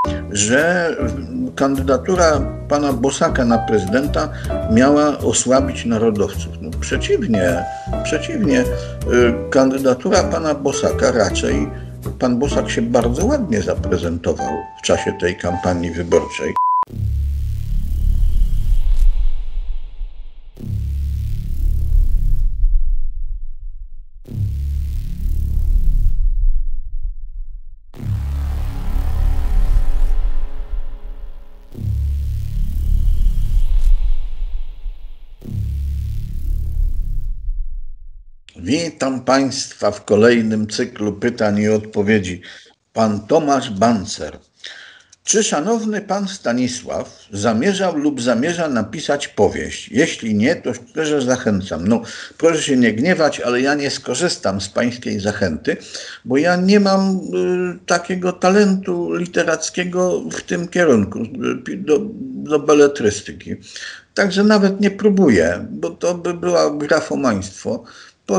że kandydatura pana Bosaka na prezydenta miała osłabić narodowców. No przeciwnie, kandydatura pana Bosaka raczej, pan Bosak się bardzo ładnie zaprezentował w czasie tej kampanii wyborczej. Witam Państwa w kolejnym cyklu pytań i odpowiedzi. Pan Tomasz Bancer. Czy szanowny pan Stanisław zamierzał lub zamierza napisać powieść? Jeśli nie, to szczerze zachęcam. No, proszę się nie gniewać, ale ja nie skorzystam z pańskiej zachęty, bo ja nie mam takiego talentu literackiego w tym kierunku, do beletrystyki. Także nawet nie próbuję, bo to by było grafomaństwo. Po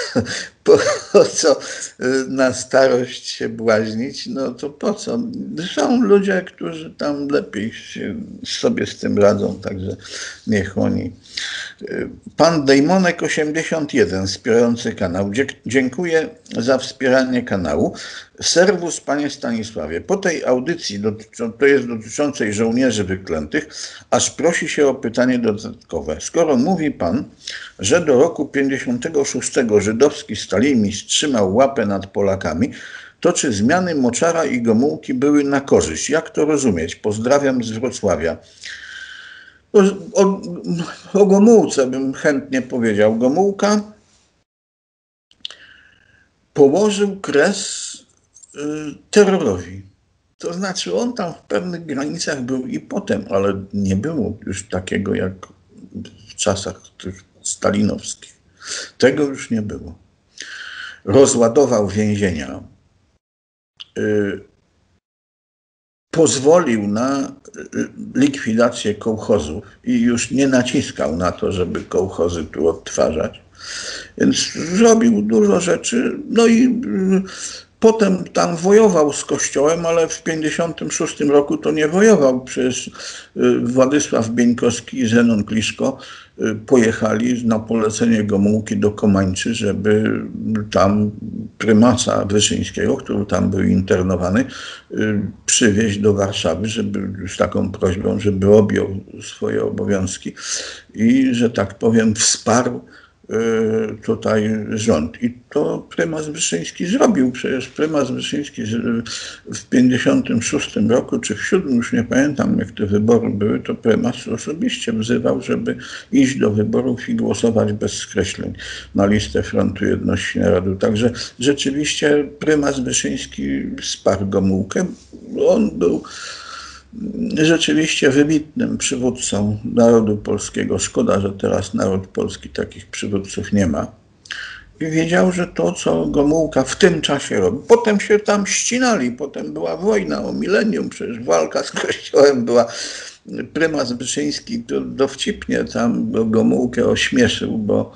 co na starość się błaźnić? No to po co? Są ludzie, którzy tam lepiej sobie z tym radzą, także niech oni. Pan Dejmonek 81, wspierający kanał. Dziękuję za wspieranie kanału. Serwus, panie Stanisławie. Po tej audycji, to jest dotyczącej żołnierzy wyklętych, aż prosi się o pytanie dodatkowe. Skoro mówi pan, że do roku 56 żydowski stalinizm trzymał łapę nad Polakami, to czy zmiany Moczara i Gomułki były na korzyść? Jak to rozumieć? Pozdrawiam z Wrocławia. O Gomułce bym chętnie powiedział. Gomułka położył kres terrorowi. To znaczy on tam w pewnych granicach był i potem, ale nie było już takiego jak w czasach tych stalinowskich. Tego już nie było. Rozładował więzienia. Pozwolił na likwidację kołchozów i już nie naciskał na to, żeby kołchozy tu odtwarzać. Więc zrobił dużo rzeczy. No i potem tam wojował z Kościołem, ale w 1956 roku to nie wojował. Przecież Władysław Bieńkowski i Zenon Kliszko pojechali na polecenie Gomułki do Komańczy, żeby tam prymasa Wyszyńskiego, który tam był internowany, przywieźć do Warszawy, z taką prośbą, żeby objął swoje obowiązki i, że tak powiem, wsparł tutaj rząd. I to prymas Wyszyński zrobił. Przecież prymas Wyszyński w 1956 roku, czy w 1957, już nie pamiętam jak te wybory były, to prymas osobiście wzywał, żeby iść do wyborów i głosować bez skreśleń na listę Frontu Jedności Narodu. Także rzeczywiście prymas Wyszyński wsparł Gomułkę. On był rzeczywiście wybitnym przywódcą narodu polskiego. Szkoda, że teraz naród polski takich przywódców nie ma. I wiedział, że to, co Gomułka w tym czasie robił, potem się tam ścinali, potem była wojna o milenium, przecież walka z Kościołem była. Prymas Wyszyński to dowcipnie tam Gomułkę ośmieszył, bo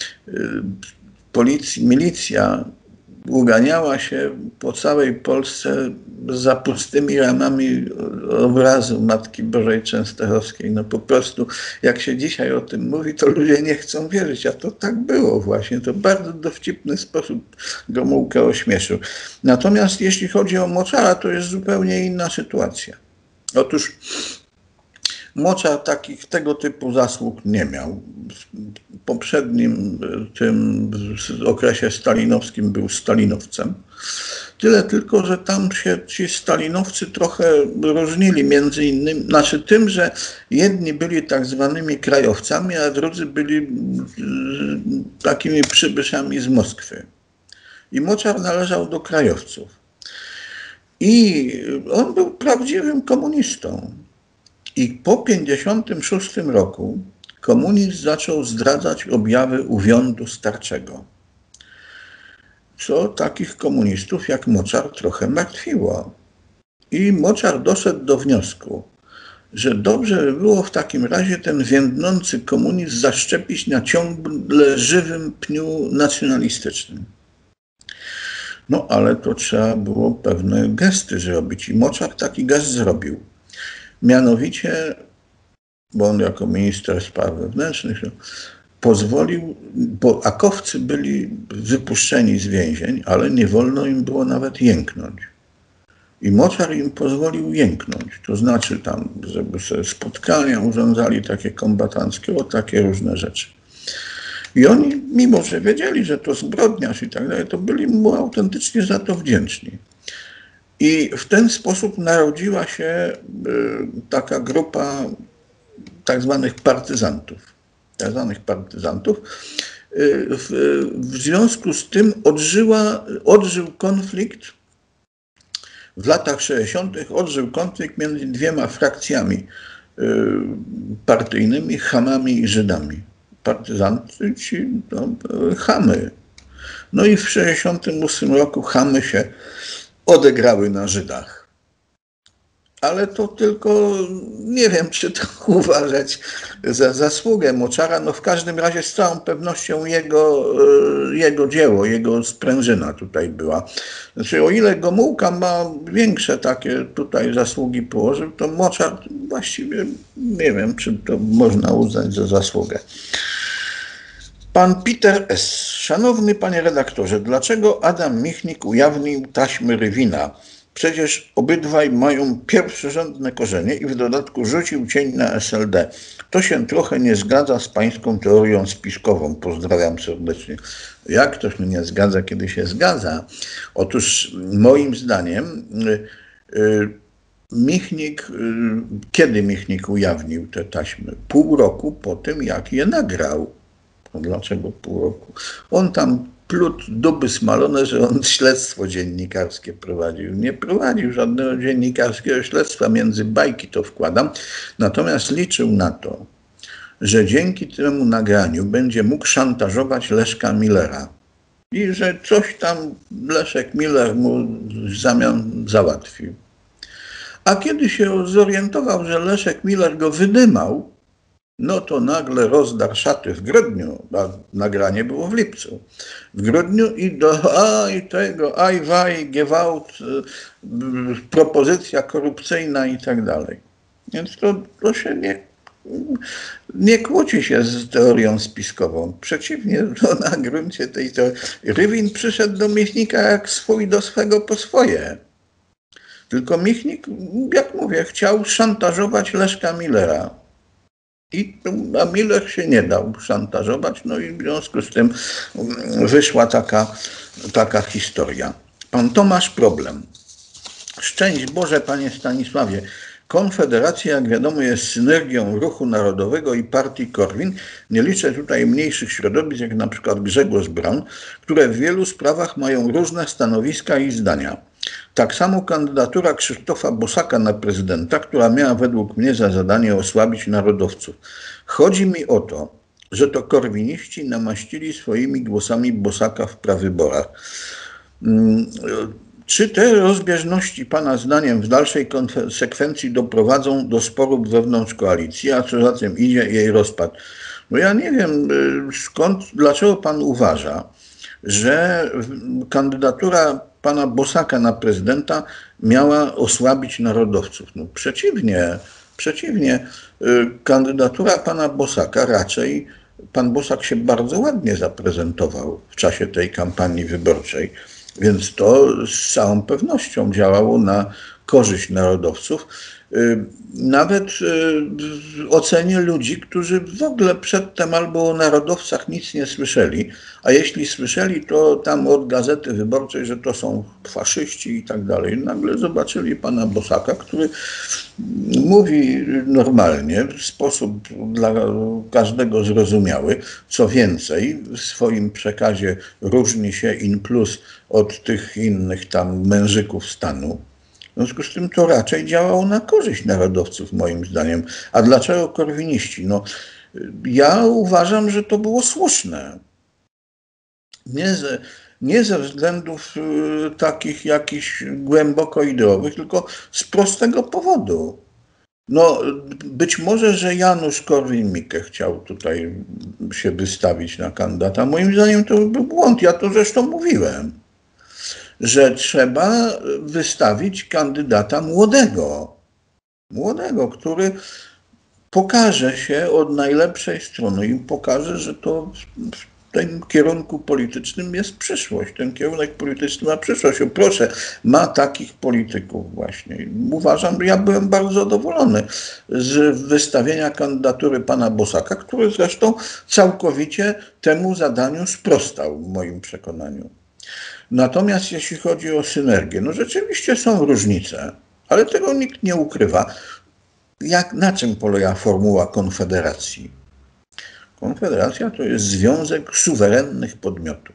milicja uganiała się po całej Polsce za pustymi ramami obrazu Matki Bożej Częstochowskiej. No po prostu, jak się dzisiaj o tym mówi, to ludzie nie chcą wierzyć, a to tak było właśnie. To w bardzo dowcipny sposób Gomułkę ośmieszył. Natomiast jeśli chodzi o Moczara, to jest zupełnie inna sytuacja. Otóż Moczar tego typu zasług nie miał. W poprzednim tym okresie stalinowskim był stalinowcem. Tyle tylko, że tam się ci stalinowcy trochę różnili między innymi, znaczy tym, że jedni byli tak zwanymi krajowcami, a drudzy byli takimi przybyszami z Moskwy. I Moczar należał do krajowców. I on był prawdziwym komunistą. I po 1956 roku komunizm zaczął zdradzać objawy uwiądu starczego, co takich komunistów jak Moczar trochę martwiło. I Moczar doszedł do wniosku, że dobrze by było w takim razie ten więdnący komunizm zaszczepić na ciągle żywym pniu nacjonalistycznym. No ale to trzeba było pewne gesty zrobić i Moczar taki gest zrobił. Mianowicie, bo on jako minister spraw wewnętrznych pozwolił, bo akowcy byli wypuszczeni z więzień, ale nie wolno im było nawet jęknąć. I Moczar im pozwolił jęknąć, to znaczy tam, żeby sobie spotkania urządzali takie kombatanckie, takie różne rzeczy. I oni, mimo że wiedzieli, że to zbrodniarz i tak dalej, to byli mu autentycznie za to wdzięczni. I w ten sposób narodziła się taka grupa tak zwanych partyzantów. W związku z tym odżył konflikt w latach 60. odżył konflikt między dwiema frakcjami partyjnymi, Chamami i Żydami. Partyzanci, Chamy. No i w 1968 roku Chamy się odegrały na Żydach. Ale to tylko, nie wiem, czy to uważać za zasługę Moczara. No w każdym razie z całą pewnością jego dzieło, jego sprężyna tutaj była. Znaczy o ile Gomułka ma większe takie tutaj zasługi położył, to Moczar właściwie nie wiem, czy to można uznać za zasługę. Pan Peter S. Szanowny panie redaktorze, dlaczego Adam Michnik ujawnił taśmy Rywina? Przecież obydwaj mają pierwszorzędne korzenie i w dodatku rzucił cień na SLD. To się trochę nie zgadza z pańską teorią spiskową. Pozdrawiam serdecznie. Jak to się nie zgadza, kiedy się zgadza? Otóż moim zdaniem kiedy Michnik ujawnił te taśmy? Pół roku po tym, jak je nagrał. No dlaczego pół roku? On tam plótł duby smalone, że on śledztwo dziennikarskie prowadził. Nie prowadził żadnego dziennikarskiego śledztwa, między bajki to wkładam. Natomiast liczył na to, że dzięki temu nagraniu będzie mógł szantażować Leszka Millera. I że coś tam Leszek Miller mu w zamian załatwił. A kiedy się zorientował, że Leszek Miller go wydymał, no to nagle rozdarł szaty w grudniu, a nagranie było w lipcu. W grudniu i waj, Gewalt, propozycja korupcyjna i tak dalej. Więc to się nie kłóci się z teorią spiskową. Przeciwnie, na gruncie tej teorii. Rywin przyszedł do Michnika jak swój do swego po swoje. Tylko Michnik, jak mówię, chciał szantażować Leszka Millera. A Miller się nie dał szantażować, no i w związku z tym wyszła taka historia. Pan Tomasz Problem. Szczęść Boże, panie Stanisławie. Konfederacja, jak wiadomo, jest synergią Ruchu Narodowego i partii Korwin. Nie liczę tutaj mniejszych środowisk, jak na przykład Grzegorz Braun, które w wielu sprawach mają różne stanowiska i zdania. Tak samo kandydatura Krzysztofa Bosaka na prezydenta, która miała według mnie za zadanie osłabić narodowców. Chodzi mi o to, że to korwiniści namaścili swoimi głosami Bosaka w prawyborach. Czy te rozbieżności pana zdaniem w dalszej konsekwencji doprowadzą do sporów wewnątrz koalicji, a co za tym idzie jej rozpad? No ja nie wiem dlaczego pan uważa, że kandydatura pana Bosaka na prezydenta miała osłabić narodowców. No przeciwnie, kandydatura pana Bosaka raczej, pan Bosak się bardzo ładnie zaprezentował w czasie tej kampanii wyborczej, więc to z całą pewnością działało na korzyść narodowców. Nawet w ocenie ludzi, którzy w ogóle przedtem albo o narodowcach nic nie słyszeli, a jeśli słyszeli, to tam od Gazety Wyborczej, że to są faszyści i tak dalej. Nagle zobaczyli pana Bosaka, który mówi normalnie, w sposób dla każdego zrozumiały. Co więcej, w swoim przekazie różni się in plus od tych innych tam mężyków stanu. W związku z tym to raczej działało na korzyść narodowców, moim zdaniem. A dlaczego korwiniści? No, ja uważam, że to było słuszne. Nie ze względów takich jakichś głęboko ideowych, tylko z prostego powodu. No, być może, że Janusz Korwin-Mikke chciał tutaj się wystawić na kandydata. Moim zdaniem to był błąd. Ja to zresztą mówiłem, że trzeba wystawić kandydata młodego, który pokaże się od najlepszej strony i pokaże, że to w tym kierunku politycznym jest przyszłość. Ten kierunek polityczny ma przyszłość. O, proszę, ma takich polityków właśnie. Uważam, ja byłem bardzo zadowolony z wystawienia kandydatury pana Bosaka, który zresztą całkowicie temu zadaniu sprostał w moim przekonaniu. Natomiast jeśli chodzi o synergię, no rzeczywiście są różnice, ale tego nikt nie ukrywa. Na czym polega formuła Konfederacji? Konfederacja to jest związek suwerennych podmiotów.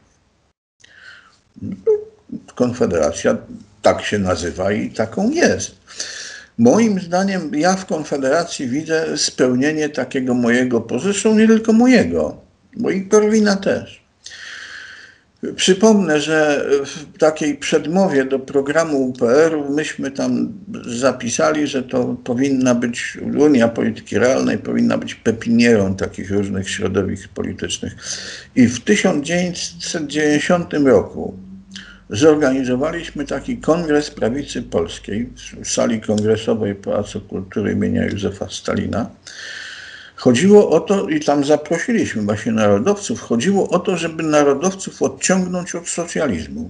Konfederacja tak się nazywa i taką jest. Moim zdaniem ja w Konfederacji widzę spełnienie takiego mojego, zresztą nie tylko mojego, bo i Korwina też. Przypomnę, że w takiej przedmowie do programu UPR-u myśmy tam zapisali, że to powinna być Unia Polityki Realnej, powinna być pepinierą takich różnych środowisk politycznych. I w 1990 roku zorganizowaliśmy taki kongres prawicy polskiej w sali kongresowej Pałacu Kultury imienia Józefa Stalina. Chodziło o to, i tam zaprosiliśmy właśnie narodowców, chodziło o to, żeby narodowców odciągnąć od socjalizmu.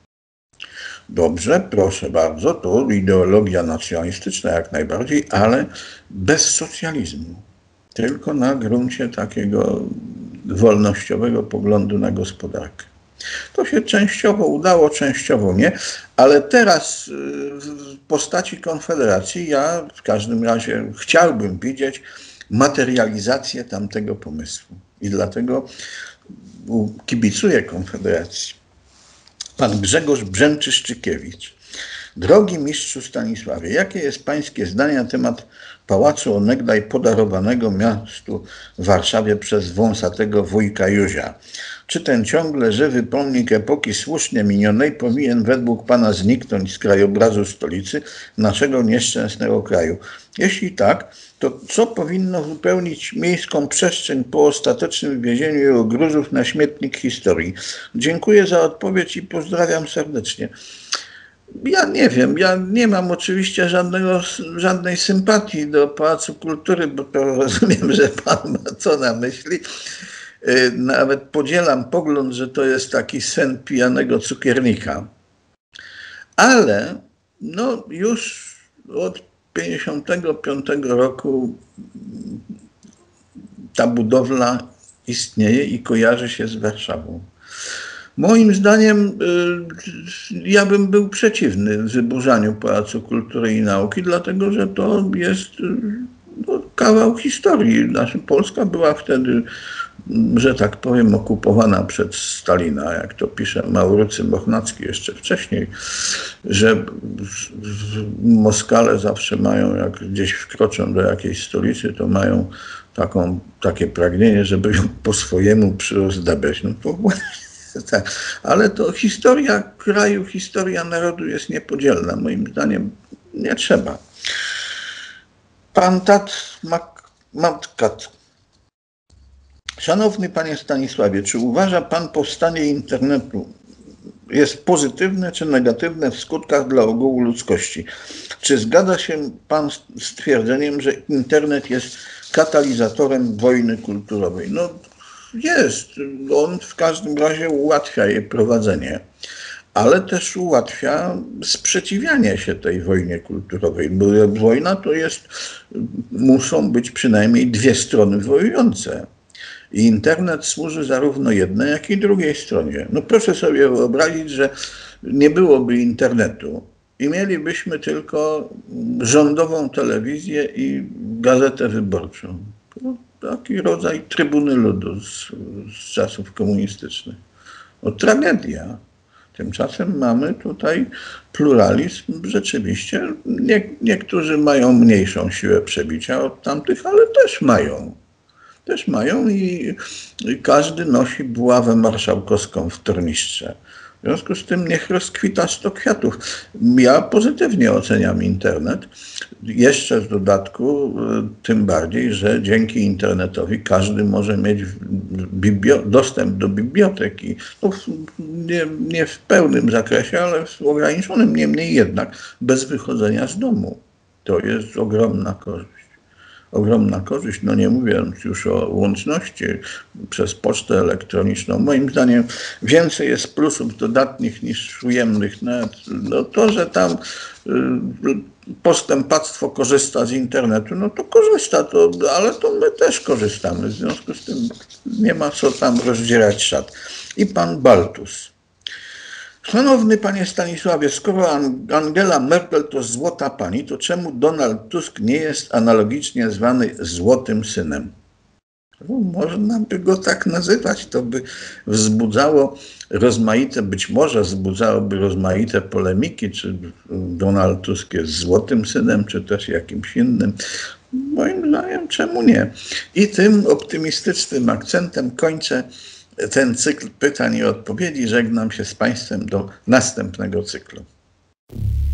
Dobrze, proszę bardzo, to ideologia nacjonalistyczna jak najbardziej, ale bez socjalizmu. Tylko na gruncie takiego wolnościowego poglądu na gospodarkę. To się częściowo udało, częściowo nie, ale teraz w postaci Konfederacji ja w każdym razie chciałbym widzieć materializację tamtego pomysłu. I dlatego kibicuję Konfederacji. Pan Grzegorz Brzęczyszczykiewicz. Drogi mistrzu Stanisławie, jakie jest pańskie zdanie na temat pałacu onegdaj podarowanego miastu Warszawie przez wąsatego wujka Józia? Czy ten ciągle żywy pomnik epoki słusznie minionej powinien według pana zniknąć z krajobrazu stolicy naszego nieszczęsnego kraju? Jeśli tak, to co powinno wypełnić miejską przestrzeń po ostatecznym wywiezieniu jego gruzów na śmietnik historii? Dziękuję za odpowiedź i pozdrawiam serdecznie. Ja nie wiem, ja nie mam oczywiście żadnej sympatii do Pałacu Kultury, bo to rozumiem, że pan ma co na myśli. Nawet podzielam pogląd, że to jest taki sen pijanego cukiernika. Ale no już od 1955 roku ta budowla istnieje i kojarzy się z Warszawą. Moim zdaniem ja bym był przeciwny wyburzaniu Pałacu Kultury i Nauki, dlatego że to jest kawał historii. Polska była wtedy, że tak powiem, okupowana przez Stalina, jak to pisze Maurycy Mochnacki jeszcze wcześniej, że Moskale zawsze mają, jak gdzieś wkroczą do jakiejś stolicy, to mają takie pragnienie, żeby ją po swojemu przyozdabiać. No to właśnie tak. Ale to historia kraju, historia narodu jest niepodzielna. Moim zdaniem nie trzeba. Pan Matkat. Szanowny panie Stanisławie, czy uważa pan powstanie internetu jest pozytywne czy negatywne w skutkach dla ogółu ludzkości? Czy zgadza się pan z twierdzeniem, że internet jest katalizatorem wojny kulturowej? No jest. On w każdym razie ułatwia jej prowadzenie, ale też ułatwia sprzeciwianie się tej wojnie kulturowej, bo wojna to jest, muszą być przynajmniej dwie strony wojujące. I internet służy zarówno jednej, jak i drugiej stronie. No proszę sobie wyobrazić, że nie byłoby internetu i mielibyśmy tylko rządową telewizję i gazetę wyborczą. To taki rodzaj trybuny ludu z czasów komunistycznych. No, tragedia. Tymczasem mamy tutaj pluralizm rzeczywiście. Niektórzy mają mniejszą siłę przebicia od tamtych, ale też mają. I każdy nosi buławę marszałkowską w tornistrze. W związku z tym niech rozkwita 100 kwiatów. Ja pozytywnie oceniam internet. Jeszcze w dodatku, tym bardziej, że dzięki internetowi każdy może mieć dostęp do biblioteki. No, nie w pełnym zakresie, ale w ograniczonym, niemniej jednak bez wychodzenia z domu. To jest ogromna korzyść. Ogromna korzyść, no nie mówiąc już o łączności przez pocztę elektroniczną. Moim zdaniem więcej jest plusów dodatnich niż ujemnych. No to, że tam postępactwo korzysta z internetu, no to korzysta, ale to my też korzystamy. W związku z tym nie ma co tam rozdzierać szat. I pan Baltus. Szanowny panie Stanisławie, skoro Angela Merkel to złota pani, to czemu Donald Tusk nie jest analogicznie zwany złotym synem? No, można by go tak nazywać, to by wzbudzało być może wzbudzałoby rozmaite polemiki, czy Donald Tusk jest złotym synem, czy też jakimś innym. Moim zdaniem, czemu nie? I tym optymistycznym akcentem kończę ten cykl pytań i odpowiedzi. Żegnam się z państwem do następnego cyklu.